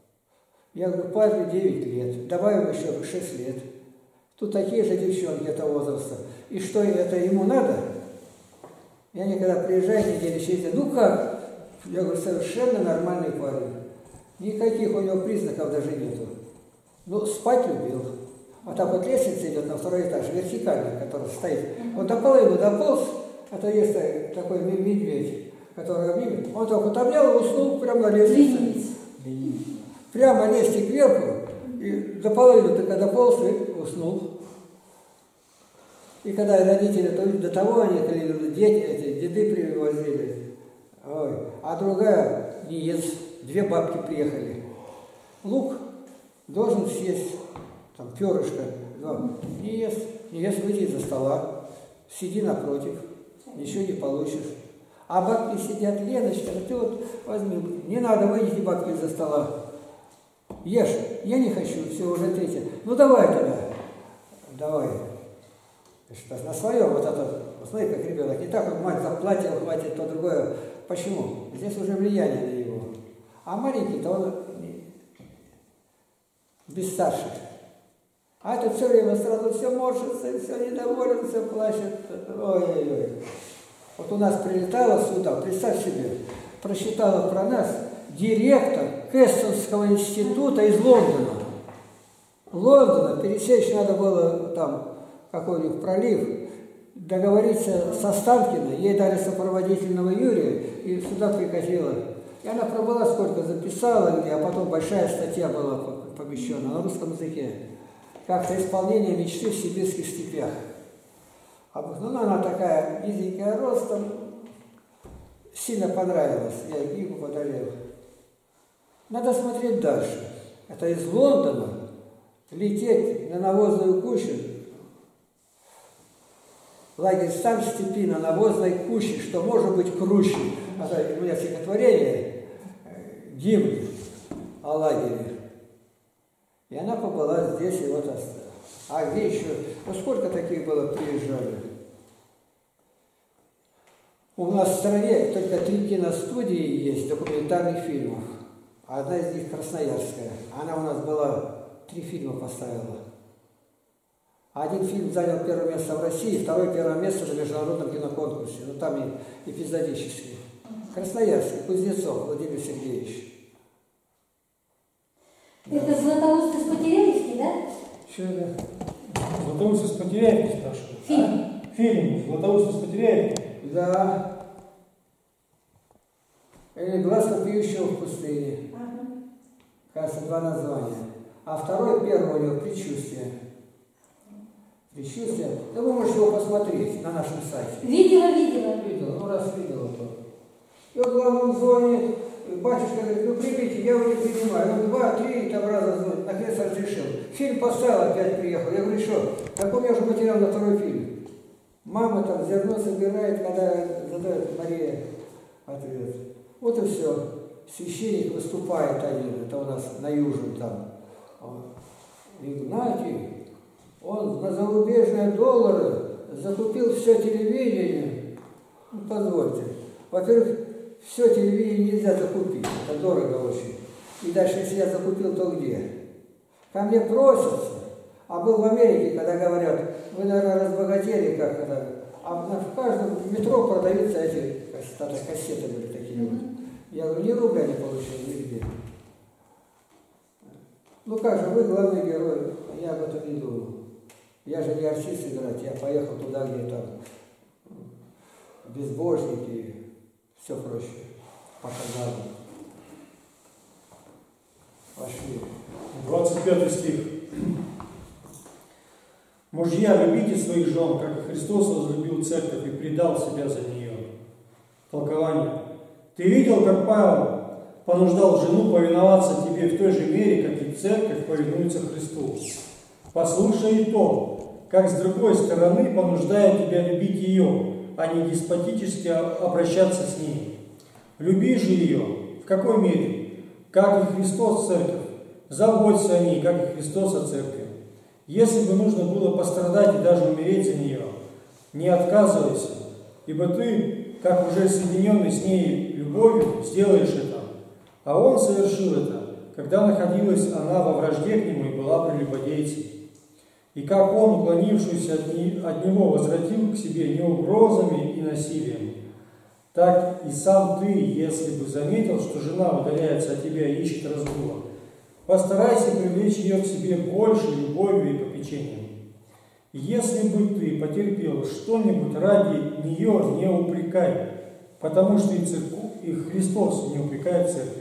Я говорю, парню девять лет, добавим еще шесть лет. Тут такие же девчонки этого возраста. И что, это ему надо? И они когда приезжают, недели через день, ну как? Я говорю, совершенно нормальный парень. Никаких у него признаков даже нету. Ну, спать любил. Вот так вот лестница идет на второй этаж, вертикальная, которая стоит. Он до половины дополз, это есть такой медведь, который обнимет. Он так вот обнял и уснул прямо на лестнице. Прямо лезть кверху, и до половины только дополз и уснул. И когда родители, то до того они, дети, эти, деды привозили. Ой. А другая не ест. Две бабки приехали. Лук должен съесть, там, перышко. Но не ест. Не ест, выйди из-за стола. Сиди напротив. Ничего не получишь. А бабки сидят, Леночка, ты вот возьми. Не надо, выйдите бабки из-за стола. Ешь. Я не хочу, все, уже третье. Ну давай тогда. Давай. Что, на своем вот это, смотри, как ребенок, не так, как мать за платье хватит, то другое. Почему? Здесь уже влияние на него. А маленький-то он без старших. А это все время сразу все морщится, все недоволен, все плачет. Ой-ой-ой. Вот у нас прилетала сюда, представь себе, прочитала про нас директор Кэстонского института из Лондона. Лондона пересечь надо было там какой-нибудь пролив, договориться со Станкиной, ей дали сопроводительного Юрия, и сюда прикатила. И она пробыла сколько, записала, где, а потом большая статья была помещена на русском языке. Как-то исполнение мечты в сибирских степях. Ну, она такая низенькая ростом, сильно понравилась, я книгу подарил. Надо смотреть дальше. Это из Лондона лететь на навозную кучу, лагерь стан в степи на навозной куче, что может быть круче. Это у меня стихотворение, гимн о лагере. И она побыла здесь, и вот осталась. А где еще? Ну сколько таких было, приезжали? У нас в стране только три киностудии есть документальных фильмов. Одна из них красноярская. Она у нас была, три фильма поставила. Один фильм занял первое место в России, второе первое место на международном киноконкурсе. Ну там и эпизодические. Красноярский, Кузнецов Владимир Сергеевич. Это Златоуст из Потеряевки, да? Что это? Златоуст из Потеряевки спрашивают. Фильм. А? Фильм Златоуст из Потеряевки. Да. Или «Глаз вопиющего в пустыне». Ага. Кажется, два названия. А второй, первый у него «Предчувствие». «Предчувствие». Да вы можете его посмотреть на нашем сайте. Видела, видела. Видела, ну раз видела, то. И вот главный звонит, батюшка говорит, ну примите, я его не принимаю. Он два, три там раза звонит, наконец разрешил. Фильм поставил, опять приехал. Я говорю, что, какой у меня уже материал на второй фильм? Мама там зерно собирает, когда задает Мария ответ. Вот и все. Священник выступает один, это у нас на Южном там. Игнатий, он на зарубежные доллары закупил все телевидение. Ну, позвольте. Во-первых, все телевидение нельзя закупить, это дорого очень. И дальше, если я закупил, то где? Ко мне просятся. А был в Америке, когда говорят, вы, наверное, разбогатели, как это. А в каждом метро продаются эти кассеты, кассеты были такие вот. Я говорю, ни рубля не получил нигде. Ну как же, вы главный герой, я об этом не думал. Я же не артист играть, я поехал туда, где там безбожники и все прочее. Пока надо. Пошли. двадцать пятый стих. Мужья, любите своих жен, как и Христос возлюбил церковь и предал себя за нее. Толкование. Ты видел, как Павел понуждал жену повиноваться тебе в той же мере, как и церковь повинуется Христу. Послушай и то, как с другой стороны понуждает тебя любить ее, а не деспотически обращаться с ней. Люби же ее. В какой мере? Как и Христос церковь. Заботься о ней, как и Христос о церкви. Если бы нужно было пострадать и даже умереть за нее, не отказывайся, ибо ты, как уже соединенный с ней любовью, сделаешь это. А он совершил это, когда находилась она во вражде к нему и была прелюбодейцей. И как он, уклонившуюся от, не, от него, возвратил к себе не угрозами и насилием, так и сам ты, если бы заметил, что жена удаляется от тебя и ищет разгула, постарайся привлечь ее к себе больше любовью и попечением. Если бы ты потерпел что-нибудь ради нее, не упрекай, потому что и, церковь, и Христос не упрекает церковь.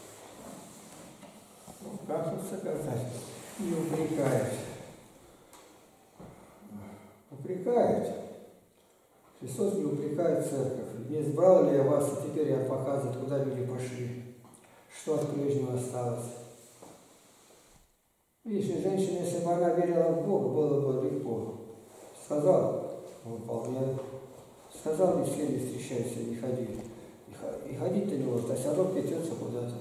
Как тут сказать? Не упрекает. Упрекает. Христос не упрекает церковь. Не избрал ли я вас, и теперь я показываю, куда люди пошли, что от прежнего осталось. Видишь, женщина, если бы она верила в Бога, было бы легко. Сказал, выполняй. Сказал, ни с кем не встречайся, не ходи. И ходить-то не может, а все равно плетется куда-то.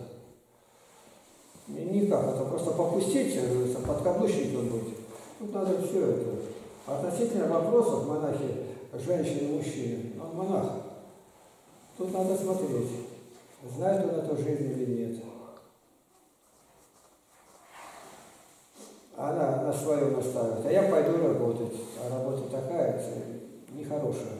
Никак, это просто попустить, говорится, подкаблучником быть. Тут надо все это. Относительно вопросов монахи, женщины, мужчины, он монах. Тут надо смотреть, знает он эту жизнь или нет. Она на свое наставит, а я пойду работать. А работа такая, нехорошая.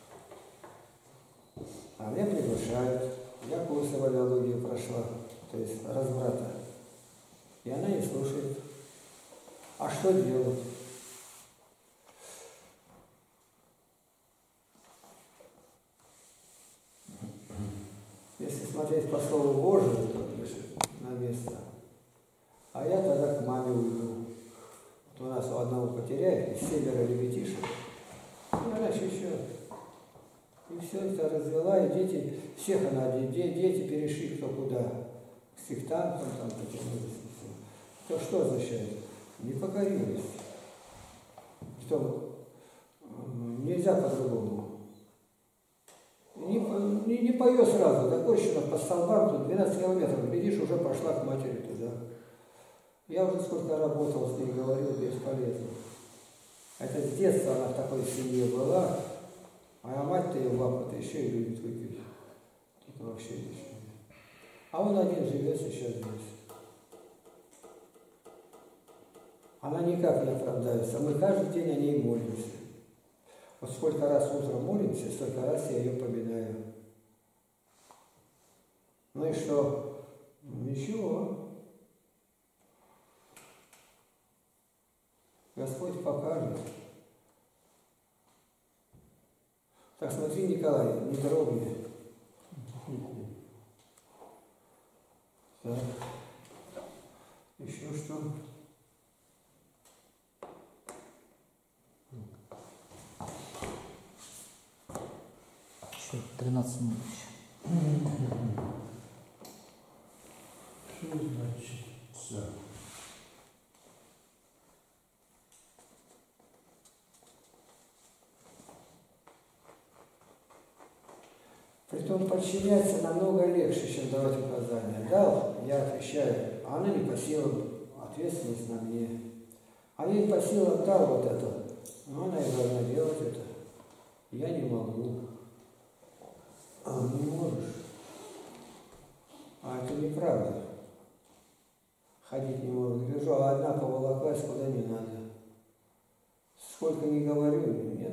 А меня приглашают. Я курсы валиологии прошла, то есть разврата. И она не слушает. А что делать? Если смотреть по Слову Божию, то пишет на место. А я тогда к маме уйду. Вот у нас у одного потеряет, и семеро ребятишек. Ну, раньше еще. И все это развела, и дети, всех она, дети, дети перешли кто куда. К сектантам там потянулись. То что означает? Непокоренность. Что нельзя по-другому. Не, не, не поет сразу, закончено по столбам, тут двенадцать километров, глядишь, уже пошла к матери туда. Я уже сколько работал с ней, говорил, бесполезно. Это с детства она в такой семье была, а мать-то ее бабка-то еще и любит выпить. Тут вообще ничего. А он один живет сейчас здесь. Она никак не оправдается. Мы каждый день о ней молимся. Вот сколько раз утром молимся, столько раз я ее поминаю. Ну и что? Ничего. Господь покажет. Так смотри, Николай, не дрогни. Так. Еще что? Еще тринадцать минут еще. Что значит? Все. Притом подчиняться намного легче, чем давать указания. Дал, я отвечаю, а она не по силам, ответственность на мне. А ей по силам дал вот это, но она и должна делать это. Я не могу. А, не можешь. А это неправда. Ходить не может. Гляжу, а одна поволоклась куда не надо. Сколько не говорю, нет.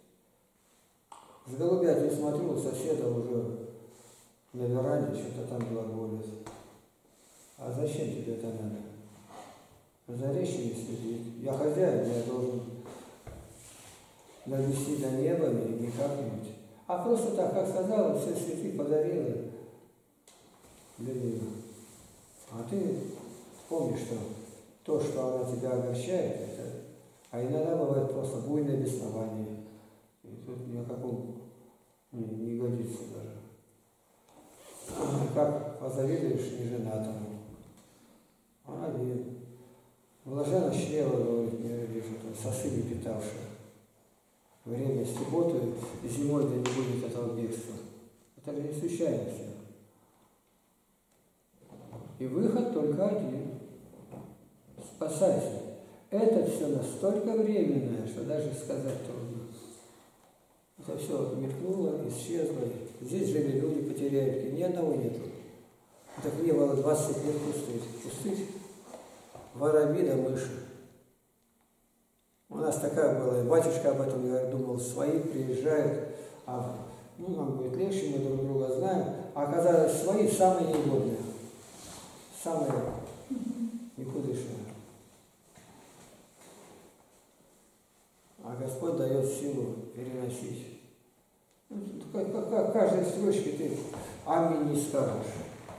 С голубятни смотрю, у соседа уже на веранде что-то там глаголит. А зачем тебе это надо? За речью не следить. Я хозяин, я должен довести до неба не как-нибудь. А просто так, как сказала, все цветы подарила для нее. А ты помни, что то, что она тебя огорчает, это, а иногда бывает просто буйное беснование. И тут ни о каком не, не годится даже. Как позавидуешь неженатому. А нет. Блаженно чрево, говорит, не родишь, сосы не питавшие. Время субботы и зимой да не будет этого бегства. Это же не случайно все. И выход только один. Спасайся. Это все настолько временное, что даже сказать трудно. Это все мелькнуло, исчезло. Здесь жили люди, потеряли, ни одного нету. Так не было двадцать лет пустых. Пустых? Воробьи да мыши. У нас такая была, и батюшка об этом я думал, свои приезжают, а Ну, нам будет легче, мы друг друга знаем. А оказалось, свои самые негодные. Самые никудышные. А Господь дает силу переносить. Ну, как, как, как каждой строчке ты аминь не скажешь.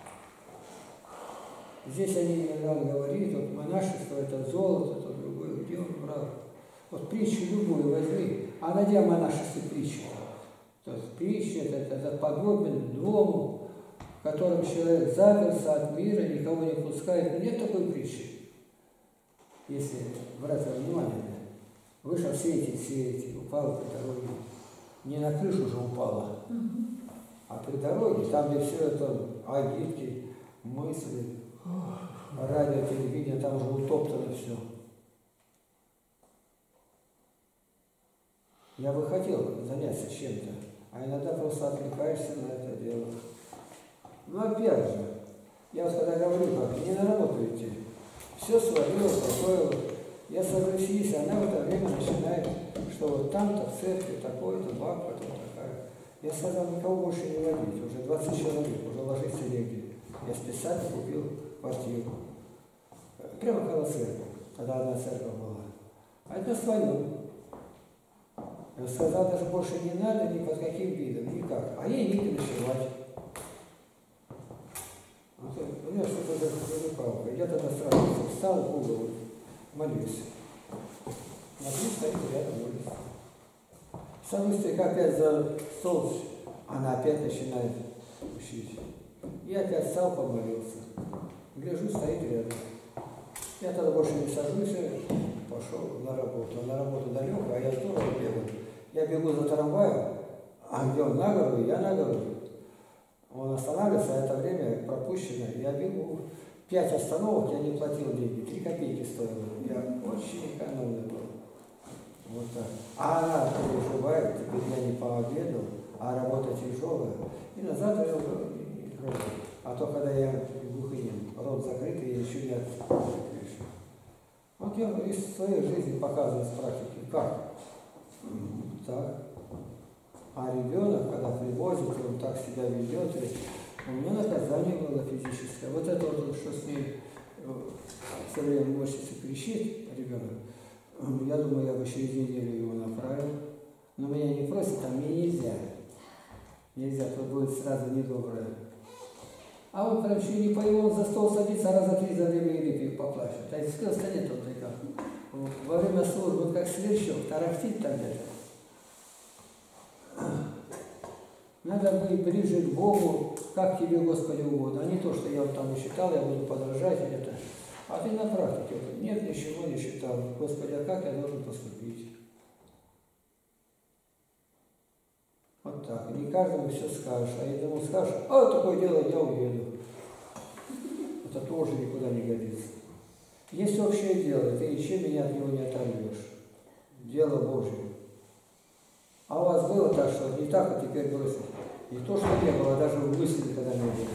Здесь они иногда говорит, вот монашество это золото, это другое, где он брал. Вот притчу любую возьми, а найди о монашестве притчу. То есть притча это, это подобен дому, в котором человек заперся от мира, никого не пускает. Нет такой притчи. Если брать во внимание, вышел сеятель, сеятель, упал при дороге. Не на крышу же упала, а при дороге, там, где все это агитки, мысли, радио, телевидение, там уже утоптано все. Я бы хотел заняться чем-то, а иногда просто отвлекаешься на это дело. Но опять же, я вот когда говорю, как не на работу идти, все свалило, такое. Я сажусь есть, она в это время начинает, что вот там-то в церкви такой-то, бабка-то такая. Я сказал, никого больше не водить, уже двадцать человек, уже ложиться негде. Я специально купил квартиру. Прямо около церкви, когда одна церковь была. А это свое. Я сказал, даже больше не надо ни под каким видом, никак. А ей не ночевать. Вот, у меня что-то за палка. Я тогда сразу встал в угол, молюсь. Смотрю, стоит рядом молюсь. Сажусь только опять за стол, она опять начинает учить. Я опять встал, помолился. Гляжу, стоит рядом. Я тогда больше не сажусь, пошел на работу. На работу далеко, а я здорово бегаю. Я бегу за трамваем, а где он на гору, я на гору. Он останавливается, а это время пропущено. Я бегу. Пять остановок, я не платил деньги, три копейки стоило. Я очень экономный был. Вот так. А она переживает, теперь я не пообедал, а работа тяжелая. И назад я уже не трогаю. А то, когда я в глухине, рот закрытый, я еще не открыл. Вот я из своей жизни показываю с практики, как. Так. А ребенок, когда привозит, он так себя ведет, и у меня наказание было физическое. Вот это вот, что с ней все время морщится, кричит ребенок. Я думаю, я бы через неделю его направил. Но меня не просят, а мне нельзя. Нельзя, то будет сразу недоброе. А он прям еще не поел, он за стол садится, раза три за время еды поплачет. А если сказал, нет, он такая. Во время службы, вот как сверчок, тарахтит там где-то. Надо быть ближе к Богу, как тебе, Господи, угодно. А не то, что я вот там считал, я буду подражать где-то. А ты на практике. Нет, ничего не считал. Господи, а как я должен поступить? Вот так. И не каждому все скажешь. А едному скажешь, а такое дело, я уеду. Это тоже никуда не годится. Есть общее дело, ты ничем меня от него не оторвешь. Дело Божье. А у вас было так, что не так, а теперь бросить. Не то, что не было, а даже в мысли, когда не было.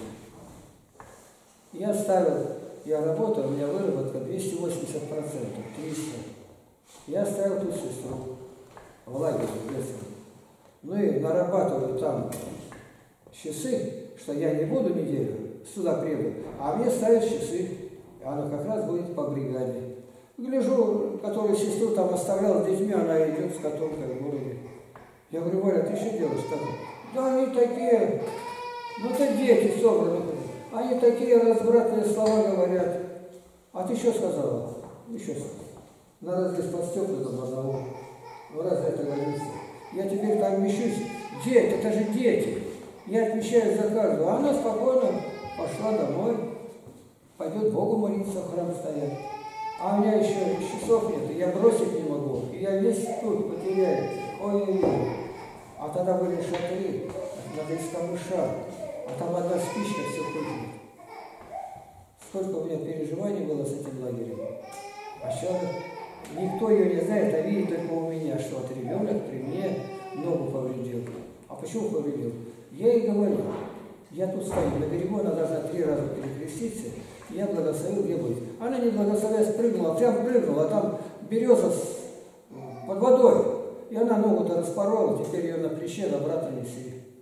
Я ставил, я работал, у меня выработка двести восемьдесят процентов, триста. Я ставил ту сестру в лагере в Греции. Ну и нарабатываю там часы, что я не буду неделю, сюда приеду, а мне ставят часы. Она как раз будет по бригаде. Гляжу, которую сестру там оставлял с детьми, она идет с котомкой в городе. Я говорю, Валя, ты что делаешь там? Да они такие, ну это дети собраны. Они такие развратные слова говорят. А ты что сказала? Ну что сказала? На разве под стеклом одного? Ну разве это годится? Я теперь там мещусь. Дети, это же дети. Я отвечаю за каждого. А она спокойно пошла домой. Пойдет Богу молиться, в храм стоять. А у меня еще часов нет, и я бросить не могу. И я весь тут потеряю. Ой-ой-ой. А тогда были шатры, надо из камыша, а там одна спичка, все купит. Сколько у меня переживаний было с этим лагерем. А сейчас никто ее не знает, а видит только у меня, что вот ребенок при мне ногу повредил. А почему повредил? Я ей говорю, я тут стою на берегу, она должна три раза перекреститься, я благословил, где быть. Она не благословляя спрыгнула, прям прыгнула, а там береза под водой. И она ногу-то распорола, теперь ее на плече обратно несли.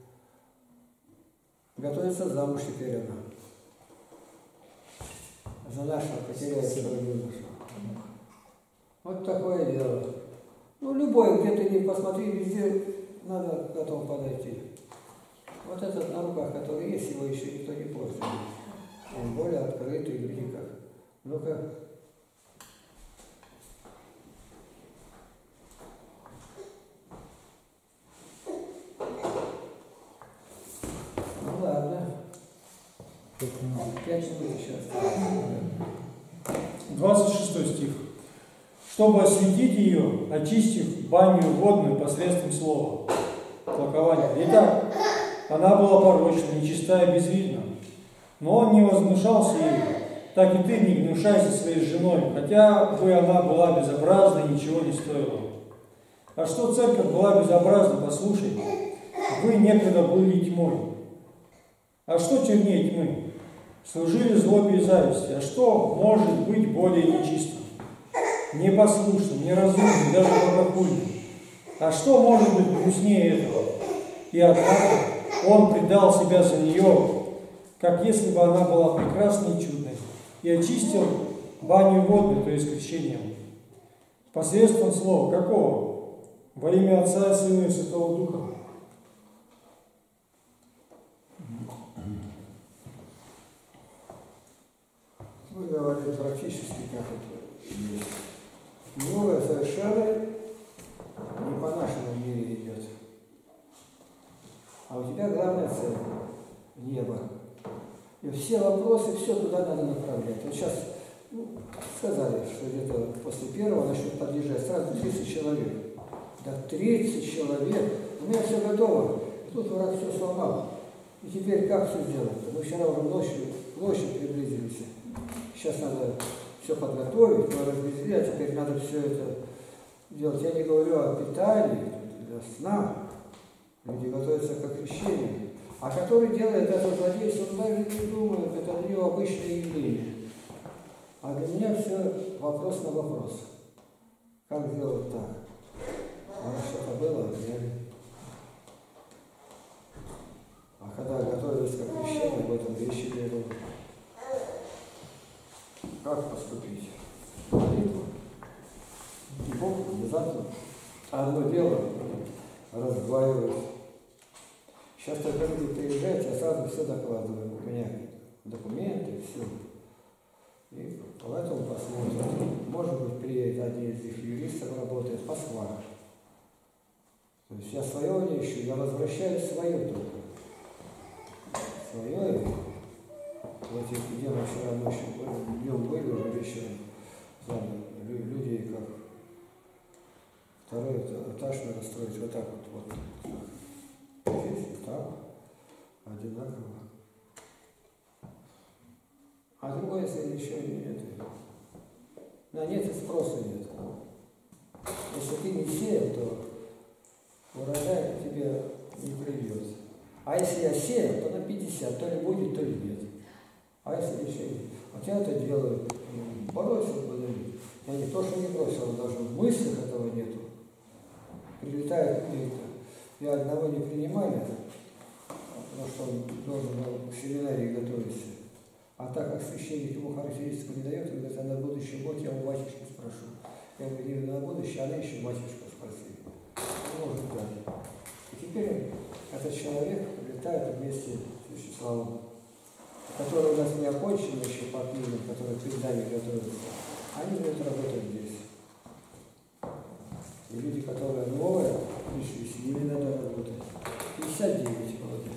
Готовится замуж теперь она. За нашего потеряет своего юношу. Вот такое дело. Ну, любой, где ты не посмотри, везде надо к этому подойти. Вот этот на руках, который есть, его еще никто не портит. Он более открытый, видите как. Ну-ка. Ну ладно. Пять минут сейчас. двадцать шестой стих. Чтобы осветить ее, очистив баню водную посредством слова. Толкование. Итак, она была порочна, нечиста и безвидна. Но он не возгнушался ею. Так и ты не гнушайся своей женой, хотя бы она была безобразна и ничего не стоила. А что церковь была безобразна, послушай. Вы некогда были тьмой. А что чернее тьмы? Служили злобе и зависти. А что может быть более нечистым? Непослушным, неразумным, даже богохульным. А что может быть грустнее этого? И однако он предал себя за нее, как если бы она была прекрасной и чудной, и очистил баню водной, то есть крещением. Посредством слова какого? Во имя Отца и Сына и Святого Духа. Мы говорим практически как это есть. Новое совершенно не по нашему мире идет. А у тебя главная цель – небо. И все вопросы, все туда надо направлять. Вот сейчас ну, сказали, что где-то после первого начнет подъезжать сразу тридцать человек. Да тридцать человек. У меня все готово. Тут враг все сломал. И теперь как все сделать? Мы вчера уже ночью, ночью приблизились. Сейчас надо все подготовить, мы развезли, а теперь надо все это делать. Я не говорю о питании, о сна. Люди готовятся к крещению. А который делает это злодейство, он даже не думает, это для него обычное явление. А для меня все вопрос на вопрос. Как сделать так? А что-то было, взяли. А когда готовились к крещению, об этом вещи говорили. Как поступить? Молитва. И Бог внезапно одно дело раздваивает. Сейчас только люди приезжают, я сразу все докладываю. У меня документы, все. И поэтому посмотрим. Может быть, приедет один из их юристов, работает по сварке. То есть я свое не ищу, я возвращаю свое только. Свое. Вот где мы вчера ночью днем были, уже вечером, знали, люди как второй этаж надо строить вот так вот, вот. Здесь и так, одинаково. А другое, если еще нет. На нет и спроса нет. Если ты не сеял, то урожай к тебе не придет. А если я сеял, то на пятьдесят, то ли будет, то ли нет. А если еще нет? Вот я это делаю, бросил бы, я не то, что не бросил, даже в мыслях этого нету. Прилетает где-то. Я одного не принимаю, потому что он должен был к семинарии готовиться. А так как священник ему характеристику не дает, он говорит, а на будущий год я у батюшки спрошу. Я говорю, не на будущее, она еще батюшка спросила. Может быть. И теперь этот человек прилетает вместе с Вячеславом, которые у нас не окончены еще по книгам, которые перед нами готовятся, они будут работать здесь. И люди, которые новые, пришли, с ними надо работать. пятьдесят девять молодых.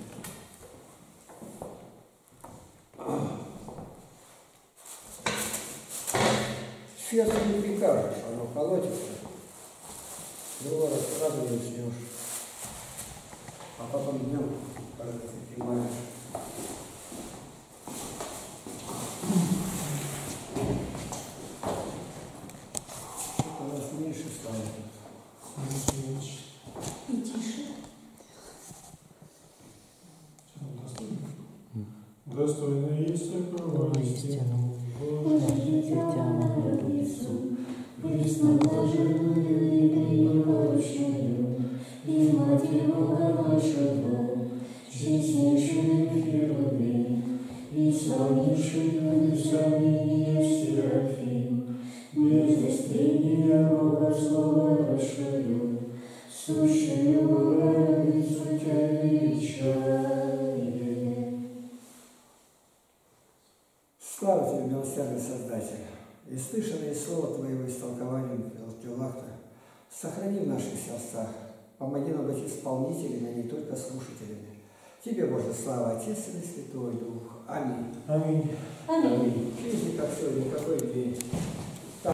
Свет не прикажешь, оно колотится. Другой раз сразу не уснешь. А потом днем, когда ты понимаешь. У нас меньше стало. И тише. Достойно есть такого истину, Божьему Иису, Христу блаженную и непорочную, и Мать Бога нашего, честнейшую возвышения и сомнения Серафим, без устремления Бога слова расширю, сущую Богородицу Тебя величаем. Слава Тебе, милосердный Создатель, и слышанное слово Твоего истолкованием Пелахта сохрани в наших сердцах, помоги нам быть исполнителями, а не только слушателями. Тебе, Боже, слава, Отец и Святой Дух. Аминь. Аминь. Аминь. Жизнь, как сегодня, какой день.